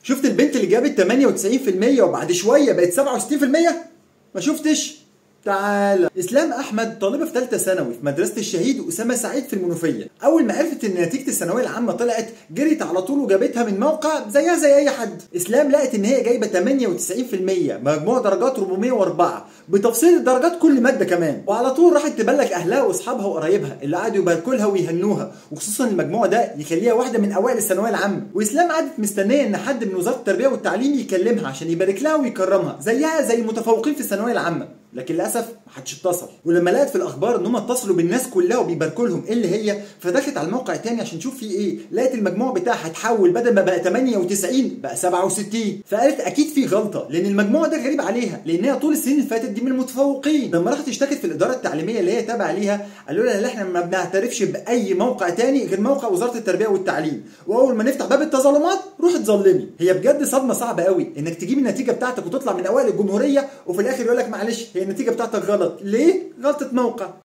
شفت البنت اللي جابت 98% وبعد شويه بقت 67%؟ ما شفتش؟ تعالى. اسلام احمد طالبه في ثالثه ثانوي في مدرسه الشهيد اسامه سعيد في المنوفيه. اول ما عرفت ان نتيجه الثانويه العامه طلعت جريت على طول وجابتها من موقع زيها زي اي حد. اسلام لقت ان هي جايبه 98%، مجموع درجات 404 بتفصيل الدرجات كل ماده كمان، وعلى طول راحت تبلغ اهلها واصحابها وقرايبها اللي قعدوا يباركوا لها ويهنوها، وخصوصا المجموع ده يخليها واحده من اوائل الثانويه العامه. واسلام قعدت مستنيه ان حد من وزاره التربيه والتعليم يكلمها عشان يبارك لها ويكرمها زيها زي المتفوقين في الثانويه العامه، لكن للاسف ما حدش اتصل. ولما لقت في الاخبار ان هم اتصلوا بالناس كلها وبيباركوا لهم اللي هي، فدخلت على الموقع الثاني عشان تشوف فيه ايه، لقت المجموع بتاعها اتحول بدل ما بقى 98 بقى 67. فقالت اكيد في غلطه لان المجموع ده غريب عليها، لان هي طول السنين اللي فاتت دي من المتفوقين. لما راحت اشتكت في الاداره التعليميه اللي هي تابعه ليها، قالوا لها لا احنا ما بنعترفش باي موقع ثاني غير موقع وزاره التربيه والتعليم، واول ما نفتح باب التظلمات روحي اتظلمي. هي بجد صدمه صعبه قوي انك تجيب النتيجه بتاعتك وتطلع من اوائل الجمهوريه وفي الاخر يقول لك معلش هي النتيجه بتاعتك غلط. ليه؟ غلطه موقع.